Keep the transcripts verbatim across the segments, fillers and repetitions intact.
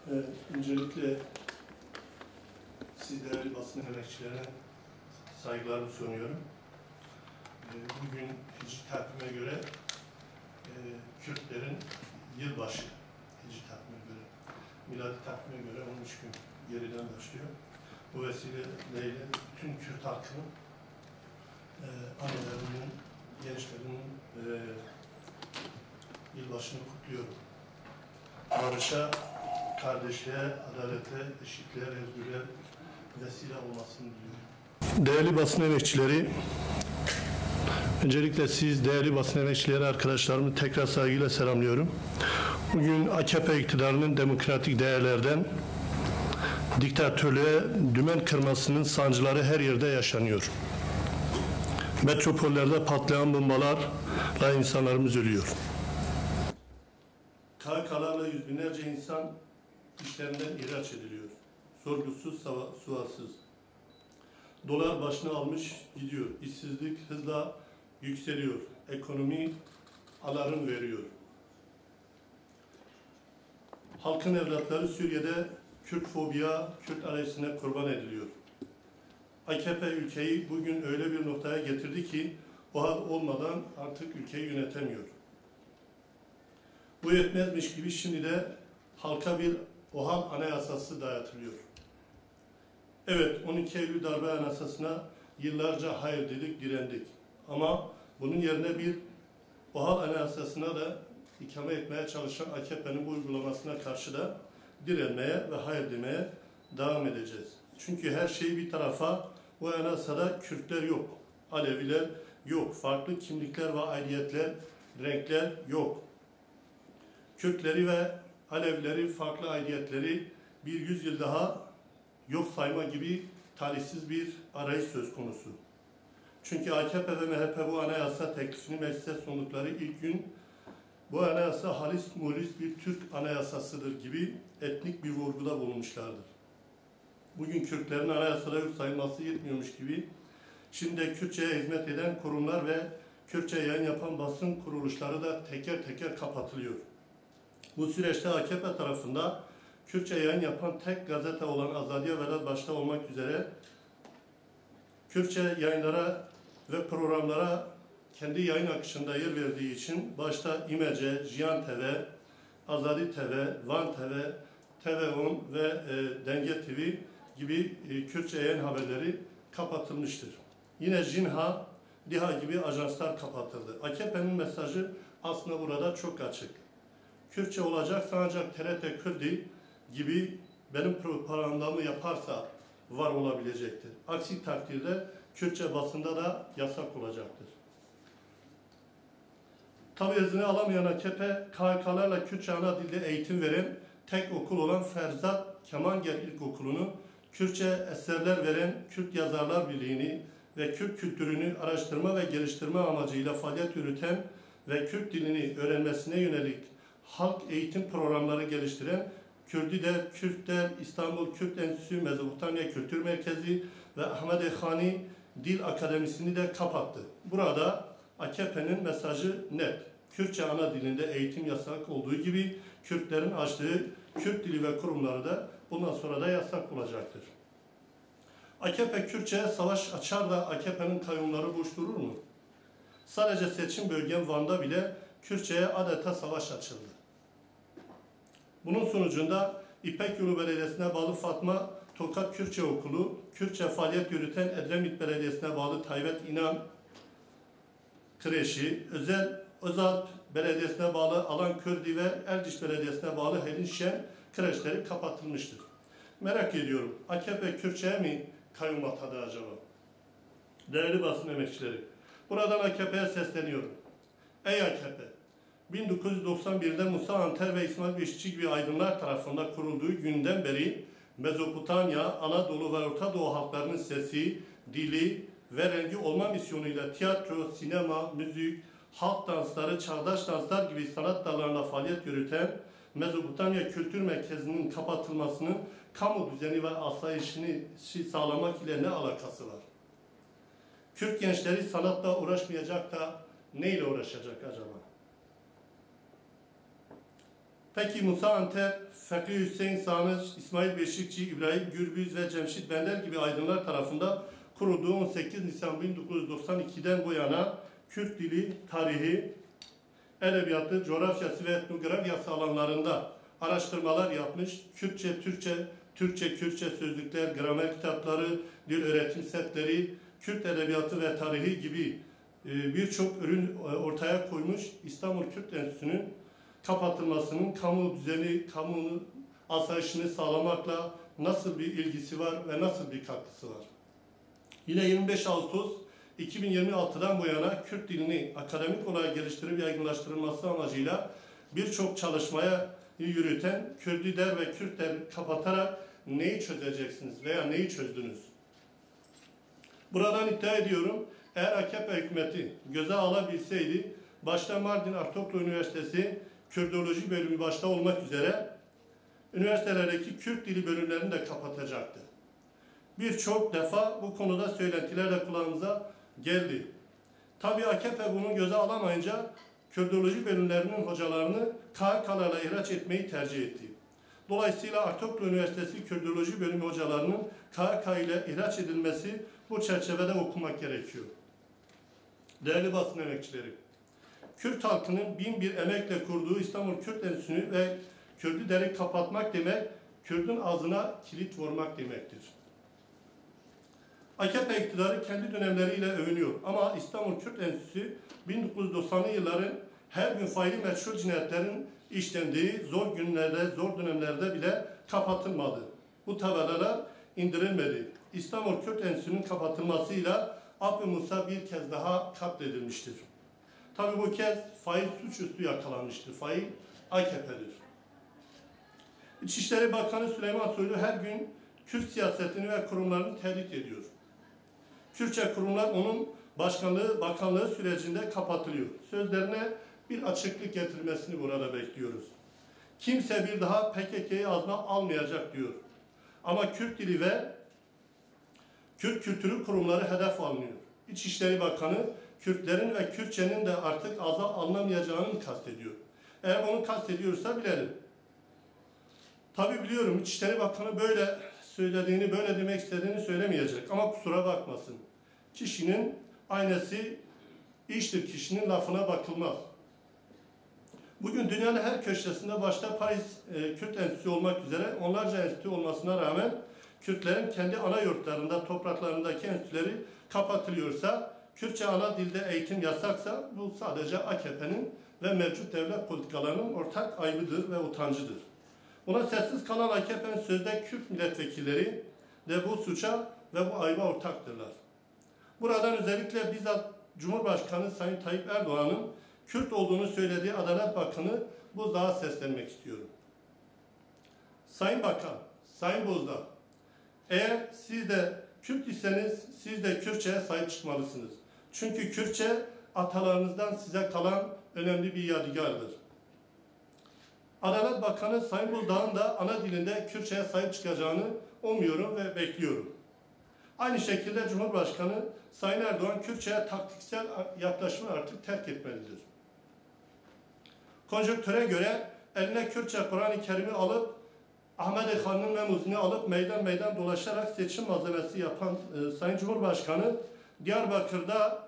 Evet, öncelikle siz değerli basın emekçilerine saygılarımı sunuyorum. Bugün Hicri takvime göre e, Kürtlerin yılbaşı, Hicri takvime göre, miladi takvime göre on üç gün geriden başlıyor. Bu vesileyle bütün Kürt halkının, e, annelerinin, gençlerinin e, yılbaşını kutluyorum. Barışa, kardeşliğe, adalete, eşitliğe, özgürlüğe vesile olmasını diliyorum. Değerli basın emekçileri, öncelikle siz değerli basın emekçileri arkadaşlarımı tekrar saygıyla selamlıyorum. Bugün A K P iktidarının demokratik değerlerden diktatörlüğe dümen kırmasının sancıları her yerde yaşanıyor. Metropollerde patlayan bombalarla insanlarımız ölüyor. K K'larla yüz binlerce insan işlerinden ihraç ediliyor. Sorgusuz, sualsiz. Dolar başını almış gidiyor. İşsizlik hızla yükseliyor. Ekonomi alarm veriyor. Halkın evlatları Suriye'de Kürt fobiya, Kürt arayışına kurban ediliyor. A K P ülkeyi bugün öyle bir noktaya getirdi ki o hal olmadan artık ülkeyi yönetemiyor. Bu yetmezmiş gibi şimdi de halka bir OHAL anayasası dayatılıyor. Evet, on iki Eylül darbe anayasasına yıllarca hayır dedik, direndik. Ama bunun yerine bir OHAL anayasasına da ikame etmeye çalışan A K P'nin bu uygulamasına karşı da direnmeye ve hayır demeye devam edeceğiz. Çünkü her şey bir tarafa, bu anayasada Kürtler yok, Aleviler yok, farklı kimlikler ve aidiyetler, renkler yok. Kürtleri ve Alevileri, farklı aidiyetleri bir yüzyıl daha yok sayma gibi talihsiz bir arayış söz konusu. Çünkü A K P ve M H P bu anayasa teklifini meclise sundukları ilk gün bu anayasa halis mulis bir Türk anayasasıdır gibi etnik bir vurguda bulunmuşlardır. Bugün Kürtlerin anayasada yok sayılması yetmiyormuş gibi şimdi Kürtçe'ye hizmet eden kurumlar ve Kürtçe yayın yapan basın kuruluşları da teker teker kapatılıyor. Bu süreçte A K P tarafında Kürtçe yayın yapan tek gazete olan Azadiye Vedat başta olmak üzere Kürtçe yayınlara ve programlara kendi yayın akışında yer verdiği için başta İmece, Jiyan T V, Azadi T V, Van T V, T V on ve e, Denge T V gibi e, Kürtçe yayın haberleri kapatılmıştır. Yine Jinha, Liha gibi ajanslar kapatıldı. A K P'nin mesajı aslında burada çok açık. Kürtçe olacaksa ancak T R T Kürdi gibi benim propagandamı yaparsa var olabilecektir. Aksi takdirde Kürtçe basında da yasak olacaktır. Tabi izni alamayan A K P, K H K'larla Kürtçe ana dilde eğitim veren tek okul olan Ferzat Kemangel İlkokulu'nu, Kürtçe eserler veren Kürt Yazarlar Birliği'ni ve Kürt kültürünü araştırma ve geliştirme amacıyla faaliyet yürüten ve Kürt dilini öğrenmesine yönelik halk eğitim programları geliştiren Kürdide Kürtler İstanbul Kürt Enstitüsü Mezopotamya Kültür Merkezi ve Ahmet Ekhani Dil Akademisi'ni de kapattı. Burada A K P'nin mesajı net. Kürtçe ana dilinde eğitim yasak olduğu gibi Kürtlerin açtığı Kürt dili ve kurumları da bundan sonra da yasak olacaktır. A K P Kürtçe'ye savaş açar da A K P'nin kayyumları boş durur mu? Sadece seçim bölgem Van'da bile Kürtçe'ye adeta savaş açıldı. Bunun sonucunda İpek Yolu Belediyesi'ne bağlı Fatma Tokat Kürtçe Okulu, Kürtçe faaliyet yürüten Edremit Belediyesi'ne bağlı Taybet İnan Kreşi, Özel Özalp Belediyesi'ne bağlı Alan Kürdi ve Erciş Belediyesi'ne bağlı Helin Şen kreşleri kapatılmıştır. Merak ediyorum, A K P Kürtçe'ye mi kayyum atadı acaba? Değerli basın emekçileri, buradan A K P'ye sesleniyorum. Ey A K P! bin dokuz yüz doksan bir'de Musa Anter ve İsmail Beşikçi gibi aydınlar tarafından kurulduğu günden beri Mezopotamya, Anadolu ve Orta Doğu halklarının sesi, dili ve rengi olma misyonuyla tiyatro, sinema, müzik, halk dansları, çağdaş danslar gibi sanat dallarında faaliyet yürüten Mezopotamya Kültür Merkezi'nin kapatılmasının kamu düzeni ve asayişini sağlamak ile ne alakası var? Kürt gençleri sanatla uğraşmayacak da neyle uğraşacak acaba? Peki Musa Anter, Fakih Hüseyin Sarnıç, İsmail Beşikçi, İbrahim Gürbüz ve Cemşit Bender gibi aydınlar tarafından kurulduğu on sekiz Nisan bin dokuz yüz doksan iki'den bu yana Kürt dili, tarihi, edebiyatı, coğrafyası ve etnografyası alanlarında araştırmalar yapmış, Kürtçe, Türkçe, Türkçe, Kürtçe sözlükler, gramer kitapları, dil öğretim setleri, Kürt edebiyatı ve tarihi gibi birçok ürün ortaya koymuş. İstanbul Kürt Enstitüsü'nün kapatılmasının kamu düzeni, kamunun asayişini sağlamakla nasıl bir ilgisi var ve nasıl bir katkısı var? Yine yirmi beş Ağustos iki bin yirmi altı'dan bu yana Kürt dilini akademik olarak geliştirip yaygınlaştırılması amacıyla birçok çalışmaya yürüten Kürdider ve Kürtler kapatarak neyi çözeceksiniz veya neyi çözdünüz? Buradan iddia ediyorum, eğer A K P hükümeti göze alabilseydi, başta Mardin Artuklu Üniversitesi Kürdoloji bölümü başta olmak üzere üniversitelerdeki Kürt dili bölümlerini de kapatacaktı. Birçok defa bu konuda söylentiler de kulağımıza geldi. Tabii A K P bunu göze alamayınca Kürdoloji bölümlerinin hocalarını K H K'larla ihraç etmeyi tercih etti. Dolayısıyla Artuklu Üniversitesi Kürdoloji bölümü hocalarının K H K ile ihraç edilmesi bu çerçevede okumak gerekiyor. Değerli basın emekçileri, Kürt halkının bin bir emekle kurduğu İstanbul Kürt Enstitüsü'nü ve Kürdider'i kapatmak demek, Kürt'ün ağzına kilit vurmak demektir. A K P iktidarı kendi dönemleriyle övünüyor ama İstanbul Kürt Enstitüsü bin dokuz yüz doksan'lı yılların her gün faili meçhul cinayetlerin işlendiği zor günlerde, zor dönemlerde bile kapatılmadı. Bu tabelalar indirilmedi. İstanbul Kürt Enstitüsü'nün kapatılmasıyla Abdü Musa bir kez daha katledilmiştir. Tabii bu kez fail suçüstü yakalanmıştır. Fail A K P'dir. İçişleri Bakanı Süleyman Soylu her gün Kürt siyasetini ve kurumlarını tehdit ediyor. Kürtçe kurumlar onun başkanlığı, bakanlığı sürecinde kapatılıyor. Sözlerine bir açıklık getirmesini burada bekliyoruz. Kimse bir daha P K K'yı ağzına almayacak diyor. Ama Kürt dili ve Kürt kültürü kurumları hedef alınıyor. İçişleri Bakanı Kürtlerin ve Kürtçenin de artık ağza alınamayacağını kastediyor. Eğer onu kastediyorsa bilelim. Tabi biliyorum İçişleri Bakanı böyle söylediğini, böyle demek istediğini söylemeyecek. Ama kusura bakmasın. Kişinin aynesi iştir, kişinin lafına bakılmaz. Bugün dünyanın her köşesinde başta Paris e, Kürt Enstitüsü olmak üzere onlarca enstitü olmasına rağmen Kürtlerin kendi ana yurtlarında, topraklarındaki enstitüleri kapatılıyorsa, Kürtçe ana dilde eğitim yasaksa bu sadece A K P'nin ve mevcut devlet politikalarının ortak aybıdır ve utancıdır. Buna sessiz kalan A K P'nin sözde Kürt milletvekilleri de bu suça ve bu ayıba ortaktırlar. Buradan özellikle bizzat Cumhurbaşkanı Sayın Tayyip Erdoğan'ın Kürt olduğunu söylediği Adalet Bakanı Bozdağ'a seslenmek istiyorum. Sayın Bakan, Sayın Bozdağ, eğer siz de Kürt iseniz siz de Kürtçe'ye sahip çıkmalısınız. Çünkü Kürtçe atalarınızdan size kalan önemli bir yadigardır. Adalet Bakanı Sayın Bozdağ'ın da ana dilinde Kürtçe'ye sahip çıkacağını umuyorum ve bekliyorum. Aynı şekilde Cumhurbaşkanı Sayın Erdoğan Kürtçe'ye taktiksel yaklaşımı artık terk etmelidir. Konjonktüre göre eline Kürtçe Kur'an-ı Kerim'i alıp Ahmet Han'ın memuzunu alıp meydan meydan dolaşarak seçim malzemesi yapan e, Sayın Cumhurbaşkanı Diyarbakır'da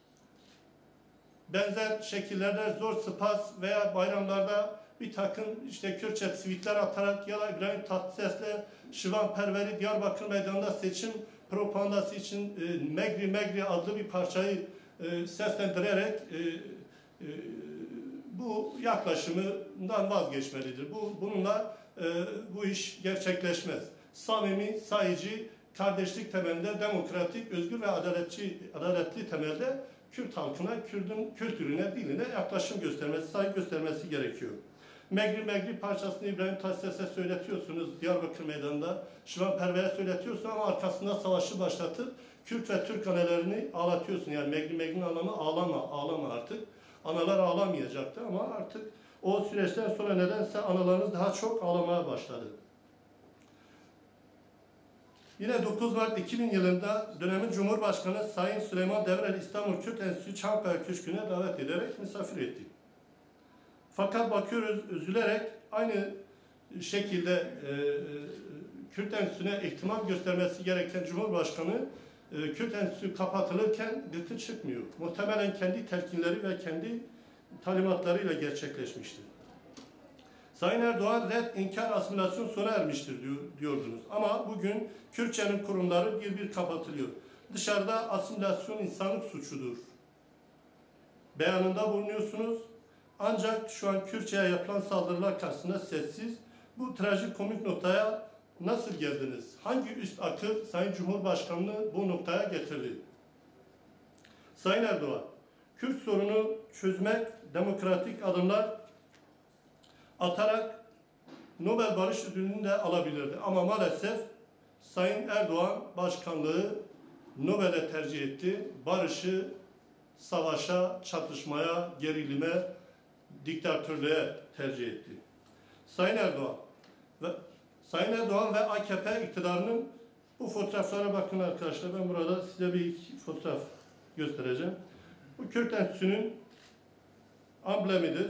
benzer şekillerde zor sıpas veya bayramlarda bir takım işte Kürtçe tweetler atarak ya da İbrahim Tatlıses'le Şivan Perver'i Diyarbakır Meydanı'nda seçim propagandası için e, Megri Megri adlı bir parçayı e, seslendirerek e, e, bu yaklaşımından vazgeçmelidir. Bu, bununla e, bu iş gerçekleşmez. Samimi, sayıcı, kardeşlik temelinde, demokratik, özgür ve adaletçi, adaletli temelde Kürt halkına, Kürt'ün kültürüne, diline yaklaşım göstermesi, saygı göstermesi gerekiyor. Megri Megri parçasını İbrahim Tatlıses'e söyletiyorsunuz Diyarbakır Meydanı'nda, Şivan Perver'e söyletiyorsun ama arkasında savaşı başlatıp Kürt ve Türk annelerini ağlatıyorsun. Yani Megri Megri'nin anlamı ağlama, ağlama artık. Analar ağlamayacaktı ama artık o süreçten sonra nedense analarınız daha çok ağlamaya başladı. Yine dokuz Mart iki bin yılında dönemin Cumhurbaşkanı Sayın Süleyman Demirel İstanbul Kürt Enstitüsü Çankaya Köşkü'ne davet ederek misafir etti. Fakat bakıyoruz üzülerek aynı şekilde e, Kürt Enstitüsü'ne ihtimam göstermesi gereken Cumhurbaşkanı e, Kürt Enstitüsü kapatılırken gıkı çıkmıyor. Muhtemelen kendi telkinleri ve kendi talimatlarıyla gerçekleşmiştir. Sayın Erdoğan red, inkar, asimilasyon sona ermiştir diyor, diyordunuz. Ama bugün Kürtçenin kurumları bir bir kapatılıyor. Dışarıda asimilasyon insanlık suçudur beyanında bulunuyorsunuz. Ancak şu an Kürtçe'ye yapılan saldırılar karşısında sessiz. Bu trajikomik noktaya nasıl geldiniz? Hangi üst akıl Sayın Cumhurbaşkanı'nı bu noktaya getirdi? Sayın Erdoğan, Kürt sorunu çözmek demokratik adımlar atarak Nobel Barış Ödülünü de alabilirdi. Ama maalesef Sayın Erdoğan başkanlığı Nobel'e tercih etti. Barışı savaşa, çatışmaya, gerilime, diktatörlüğe tercih etti. Sayın Erdoğan ve Sayın Erdoğan ve A K P iktidarının bu fotoğraflara bakın arkadaşlar. Ben burada size bir iki fotoğraf göstereceğim. Bu Kürt Enstitüsü'nün amblemidir.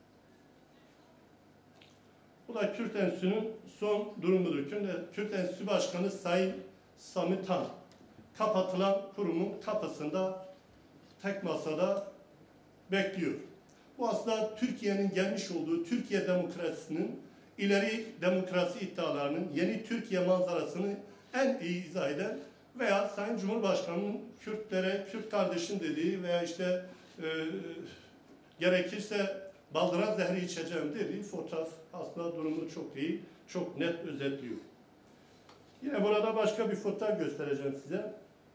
Bu da Kürt Enstitüsü'nün son durumudur. Kürt Enstitüsü Başkanı Sayın Sami Tan kapatılan kurumun kapısında tek masada bekliyor. Bu aslında Türkiye'nin gelmiş olduğu Türkiye demokrasisinin, ileri demokrasi iddialarının, yeni Türkiye manzarasını en iyi izah eden veya Sayın Cumhurbaşkanı'nın Kürtlere, Kürt kardeşim dediği veya işte e, gerekirse baldıran zehri içeceğim dediği fotoğraf aslında durumu çok iyi, çok net özetliyor. Yine burada başka bir fotoğraf göstereceğim size.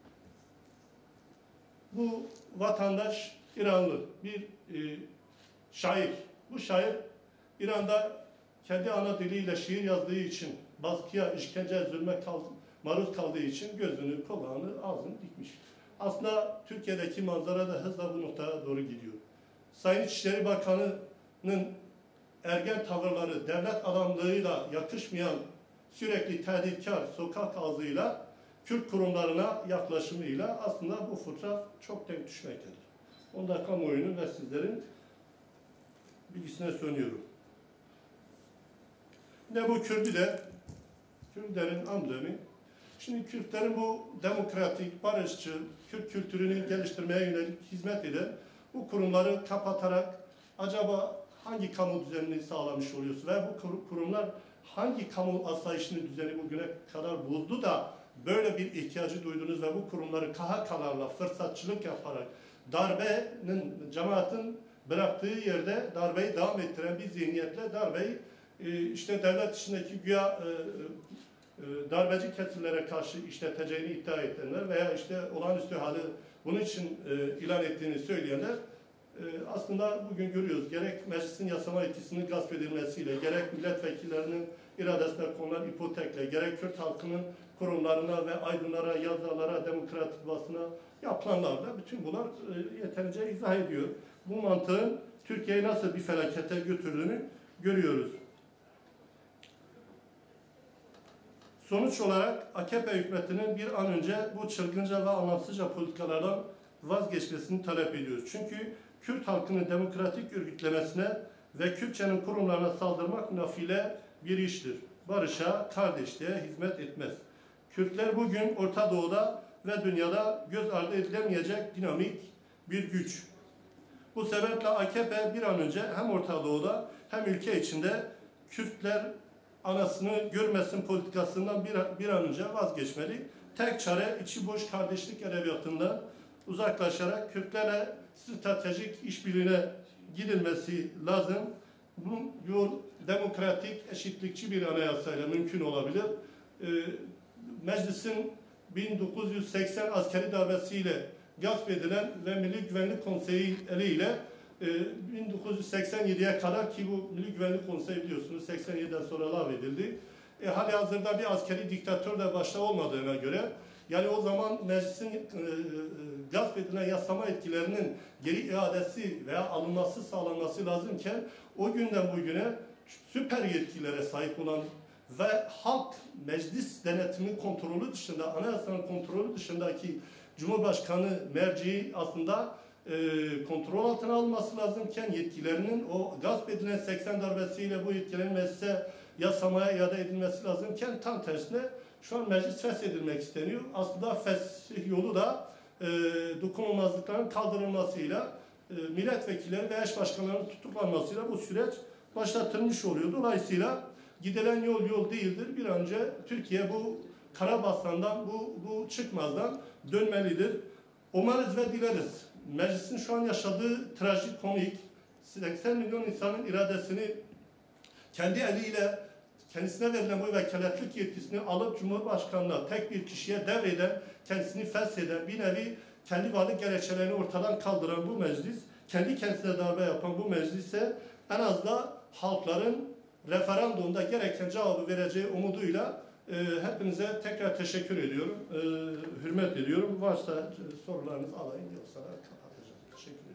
Bu vatandaş İranlı bir e, şair. Bu şair İran'da kendi ana diliyle şiir yazdığı için baskıya, işkence, zulme kal, maruz kaldığı için gözünü, kulağını, ağzını dikmiş. Aslında Türkiye'deki manzara da hızla bu noktaya doğru gidiyor. Sayın İçişleri Bakanı'nın ergen tavırları, devlet adamlığıyla yakışmayan sürekli tehditkar sokak ağzıyla Kürt kurumlarına yaklaşımıyla aslında bu fotoğraf çok denk düşmektedir. Onu da kamuoyunun ve sizlerin bilgisine sunuyorum. Ne bu Kürt'ü Kürtlerin amblemi. Şimdi Kürtlerin bu demokratik, barışçı, Kürt kültürünü geliştirmeye yönelik hizmet eden bu kurumları kapatarak acaba hangi kamu düzenini sağlamış oluyorsun? Ve bu kurumlar hangi kamu asayişini düzeni bugüne kadar bozdu da böyle bir ihtiyacı duydunuz ve bu kurumları K H K'larla fırsatçılık yaparak darbenin, cemaatin bıraktığı yerde darbeyi devam ettiren bir zihniyetle darbeyi işte devlet içindeki güya darbeci kesimlere karşı işleteceğini iddia edenler veya işte olağanüstü hali bunun için ilan ettiğini söyleyenler aslında bugün görüyoruz. Gerek meclisin yasama yetkisinin gasp edilmesiyle, gerek milletvekillerinin iradesine konulan ipotekle, gerek Kürt halkının kurumlarına ve aydınlara, yazarlara, demokratik basına yapılanlarla bütün bunlar yeterince izah ediyor. Bu mantığın Türkiye'yi nasıl bir felakete götürdüğünü görüyoruz. Sonuç olarak A K P hükümetinin bir an önce bu çılgınca ve anlamsızca politikalardan vazgeçmesini talep ediyoruz. Çünkü Kürt halkının demokratik örgütlemesine ve Kürtçenin kurumlarına saldırmak nafile bir iştir. Barışa, kardeşliğe hizmet etmez. Kürtler bugün Orta Doğu'da ve dünyada göz ardı edilemeyecek dinamik bir güç. Bu sebeple A K P bir an önce hem Orta Doğu'da hem ülke içinde Kürtler anasını görmesin politikasından bir, bir an önce vazgeçmeli. Tek çare içi boş kardeşlik edebiyatından uzaklaşarak Kürtlerle stratejik işbirliğine gidilmesi lazım. Bunun yol demokratik, eşitlikçi bir anayasayla mümkün olabilir. Ee, meclisin bin dokuz yüz seksen askeri darbesiyle gasp edilen ve Milli Güvenlik Konseyi eliyle e, bin dokuz yüz seksen yediye kadar ki bu Milli Güvenlik Konseyi biliyorsunuz seksen yediden sonra lağvedildi. E, hali hazırda bir askeri diktatör de başta olmadığına göre yani o zaman meclisin e, gasp edilen yasama etkilerinin geri iadesi veya alınması sağlanması lazımken o günden bugüne süper yetkilere sahip olan ve halk meclis denetimi kontrolü dışında, anayasanın kontrolü dışındaki Cumhurbaşkanı merciği aslında e, kontrol altına alınması lazımken yetkilerinin o gasp edilen seksen darbesiyle bu yetkilerin meclise yasamaya iade edilmesi lazımken tam tersine şu an meclis feshedilmek isteniyor. Aslında fesih yolu da e, dokunulmazlıkların kaldırılmasıyla e, milletvekilleri ve eş başkanlarının tutuklanmasıyla bu süreç başlatılmış oluyor. Dolayısıyla gidilen yol yol değildir. Bir an önce Türkiye bu Karabasan'dan, bu, bu çıkmazdan dönmelidir. Umarız ve dileriz. Meclisin şu an yaşadığı trajikomik seksen milyon insanın iradesini kendi eliyle kendisine verilen bu vekaletlik yetkisini alıp Cumhurbaşkanı'na tek bir kişiye devreden, kendisini fesheden, bir nevi kendi varlık gerekçelerini ortadan kaldıran bu meclis, kendi kendisine darbe yapan bu meclise en az da halkların referandumda gereken cevabı vereceği umuduyla e, hepinize tekrar teşekkür ediyorum, e, hürmet ediyorum. Varsa sorularınızı alayım, yoksa kapatacağım. Teşekkür ederim.